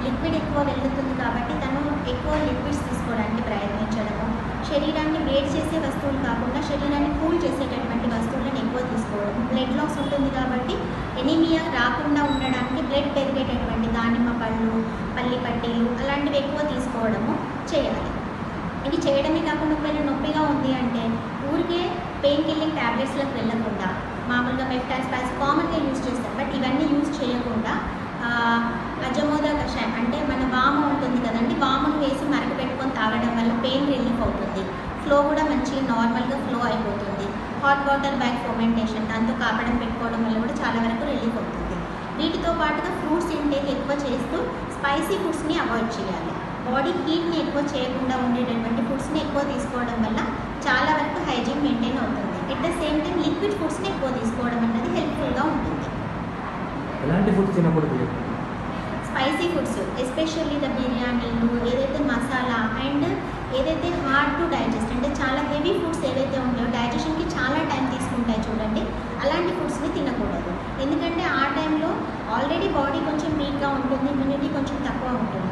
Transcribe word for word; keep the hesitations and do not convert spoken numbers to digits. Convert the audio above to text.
Liquid ఎక్కువ వెళ్తుంది కాబట్టి తను ఎక్కువ లిక్విడ్స్ తీసుకోవడానికి ప్రయత్నించడము, శరీరాన్ని వేడి చేసే వస్తువులు కాకుండా శరీరాన్ని కూల్ చేసేటటువంటి వస్తువులను ఎక్కువ తీసుకోవడం, బ్లడ్ లాస్ ఉంటుంది కాబట్టి ఎనీమియా రాకుండా ఉండడానికి బ్లడ్ పెరిగేటటువంటి దానిమ్మ పళ్ళు, పల్లి పట్టీలు అలాంటివి ఎక్కువ తీసుకోవడము చేయాలి. ఇది చేయడమే కాకుండా ఒకవేళ నొప్పిగా ఉంది అంటే ఊరికే పెయిన్ కిల్లింగ్ ట్యాబ్లెట్స్లకు వెళ్ళకుండా మామూలుగా మెఫ్టాస్పాస్ కామన్గా యూజ్ చేస్తారు, బట్ ఇవన్నీ యూజ్ చేయకుండా అజమోద కషాయం అంటే మన వాము ఉంటుంది కదండి, వామును వేసి మరక పెట్టుకొని తాగడం వల్ల పెయిన్ రిలీఫ్ అవుతుంది, ఫ్లో కూడా మంచిగా నార్మల్గా ఫ్లో అయిపోతుంది. హాట్ వాటర్ బ్యాగ్ ఫర్మెంటేషన్ దాంతో కాపడం పెట్టుకోవడం వల్ల కూడా చాలా వరకు రిలీఫ్ అవుతుంది. వీటితో పాటుగా ఫ్రూట్స్ ఇంటేక్ ఎక్కువ చేస్తూ స్పైసీ ఫుడ్స్ని అవాయిడ్ చేయాలి. బాడీ హీట్ని ఎక్కువ చేయకుండా ఉండేటటువంటి ఫుడ్స్ని ఎక్కువ తీసుకోవడం వల్ల చాలా వరకు హైజీన్ మెయింటైన్ అవుతుంది. At the same time liquid ఫుడ్స్ని ఎక్కువ తీసుకోవడం అనేది హెల్ప్ఫుల్గా ఉంటుంది. ఎలాంటి ఫుడ్స్ తినకూడదు? స్పైసీ ఫుడ్స్ ఎస్పెషల్లీ ద బిర్యానీలు, ఏదైతే మసాలా అండ్ ఏదైతే హార్డ్ టు డైజెస్ట్ అంటే చాలా హెవీ ఫుడ్స్ ఏవైతే ఉంటాయో డైజెషన్కి చాలా టైం తీసుకుంటాయి చూడండి, అలాంటి ఫుడ్స్ని తినకూడదు. ఎందుకంటే ఆ టైంలో ఆల్రెడీ బాడీ కొంచెం వీక్గా ఉంటుంది, ఇమ్యూనిటీ కొంచెం తక్కువ ఉంటుంది.